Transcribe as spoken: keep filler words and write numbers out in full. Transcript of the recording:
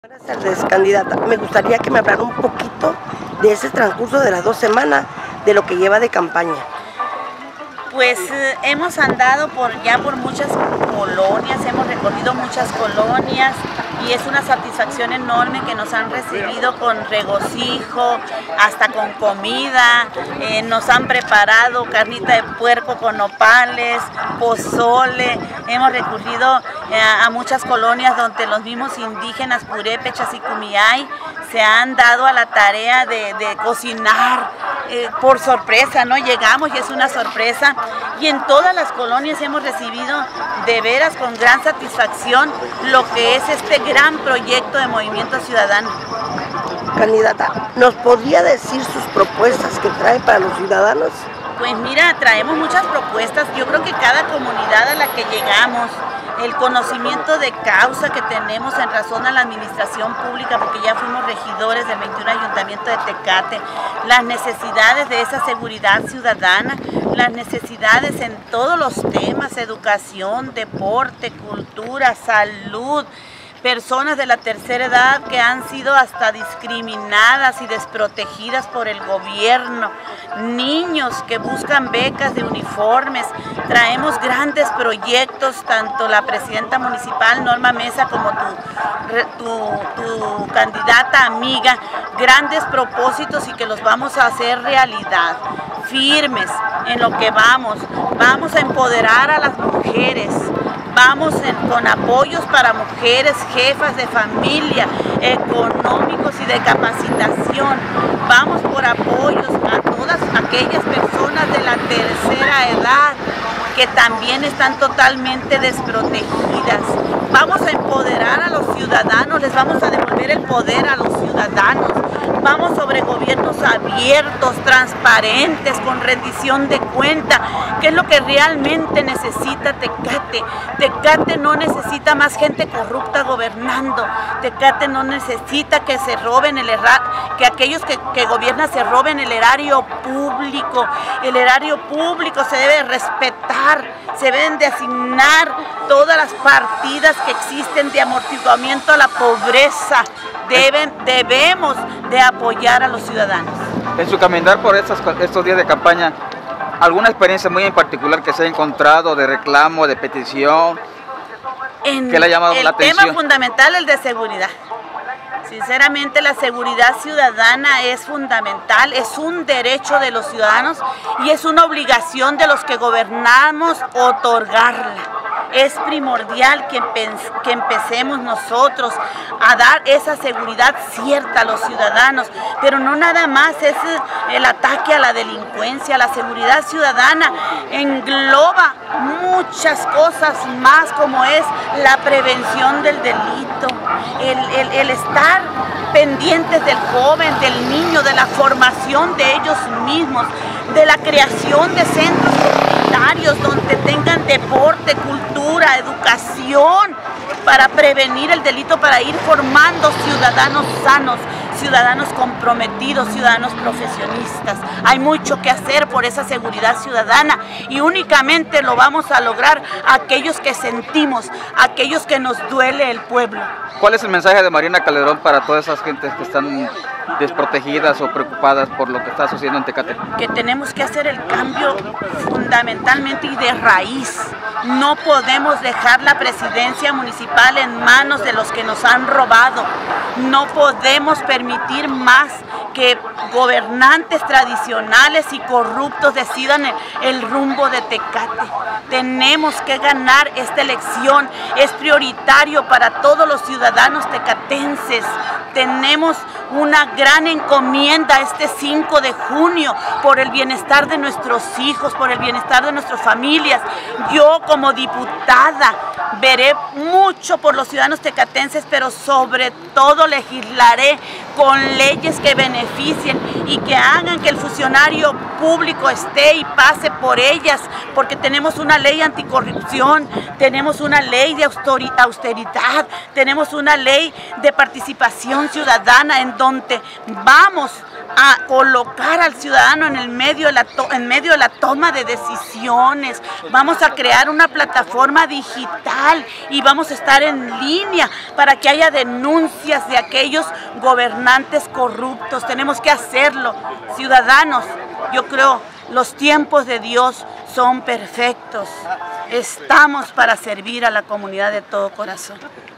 Buenas tardes, candidata. Me gustaría que me hablara un poquito de ese transcurso de las dos semanas, de lo que lleva de campaña. Pues eh, hemos andado por ya por muchas colonias, hemos recorrido muchas colonias y es una satisfacción enorme que nos han recibido con regocijo, hasta con comida, eh, nos han preparado carnita de puerco con nopales, pozole, hemos recurrido eh, a muchas colonias donde los mismos indígenas purépechas y kumiai se han dado a la tarea de, de cocinar eh, por sorpresa, ¿no? Llegamos y es una sorpresa. Y en todas las colonias hemos recibido de veras con gran satisfacción lo que es este gran proyecto de Movimiento Ciudadano. Candidata, ¿nos podría decir sus propuestas que trae para los ciudadanos? Pues mira, traemos muchas propuestas. Yo creo que cada comunidad a la que llegamos, el conocimiento de causa que tenemos en razón a la administración pública, porque ya fuimos regidores del veintiuno Ayuntamiento de Tecate, las necesidades de esa seguridad ciudadana, las necesidades en todos los temas, educación, deporte, cultura, salud, personas de la tercera edad que han sido hasta discriminadas y desprotegidas por el gobierno, niños que buscan becas de uniformes. Traemos grandes proyectos, tanto la presidenta municipal Norma Mesa como tu, tu, tu candidata amiga, grandes propósitos y que los vamos a hacer realidad, firmes en lo que vamos. Vamos a empoderar a las mujeres. Vamos en, con apoyos para mujeres, jefas de familia, económicos y de capacitación. Vamos por apoyos a todas aquellas personas de la tercera edad que también están totalmente desprotegidas. Vamos a empoderar a los ciudadanos, les vamos a devolver el poder a los ciudadanos. Vamos sobre gobiernos abiertos, transparentes, con rendición de cuenta, que es lo que realmente necesita Tecate. Tecate no necesita más gente corrupta gobernando. Tecate no necesita que se roben el erario, que aquellos que, que gobiernan se roben el erario público. El erario público se debe respetar, se deben de asignar todas las partidas que existen de amortiguamiento a la pobreza. Deben, debemos de apoyar a los ciudadanos. En su caminar por estos, estos días de campaña, ¿alguna experiencia muy en particular que se ha encontrado de reclamo, de petición? En ¿Qué le ha llamado la atención? El tema fundamental es el de seguridad. Sinceramente, la seguridad ciudadana es fundamental, es un derecho de los ciudadanos y es una obligación de los que gobernamos otorgarla. Es primordial que, empe que empecemos nosotros a dar esa seguridad cierta a los ciudadanos, pero no nada más es el ataque a la delincuencia. La seguridad ciudadana engloba muchas cosas más, como es la prevención del delito, el, el, el estar pendientes del joven, del niño, de la formación de ellos mismos, de la creación de centros comunitarios donde tengan deporte, cultura, educación, para prevenir el delito, para ir formando ciudadanos sanos, ciudadanos comprometidos, ciudadanos profesionistas. Hay mucho que hacer por esa seguridad ciudadana y únicamente lo vamos a lograr aquellos que sentimos, aquellos que nos duele el pueblo. ¿Cuál es el mensaje de Mariana Calderón para todas esas gentes que están desprotegidas o preocupadas por lo que está sucediendo en Tecate? Que tenemos que hacer el cambio fundamentalmente y de raíz. No podemos dejar la presidencia municipal en manos de los que nos han robado. No podemos permitir más que gobernantes tradicionales y corruptos decidan el, el rumbo de Tecate. Tenemos que ganar esta elección. Es prioritario para todos los ciudadanos tecatenses. Tenemos una gran encomienda este cinco de junio por el bienestar de nuestros hijos, por el bienestar de nuestras familias. Yo como diputada veré mucho por los ciudadanos tecatenses, pero sobre todo legislaré con leyes que beneficien y que hagan que el funcionario público esté y pase por ellas, porque tenemos una ley anticorrupción, tenemos una ley de austeridad, tenemos una ley de participación ciudadana en donde vamos a colocar al ciudadano en el medio de la en medio de la toma de decisiones. Vamos a crear una plataforma digital y vamos a estar en línea para que haya denuncias de aquellos gobernantes corruptos. Tenemos que hacerlo, ciudadanos. Yo creo los tiempos de Dios son perfectos. Estamos para servir a la comunidad de todo corazón.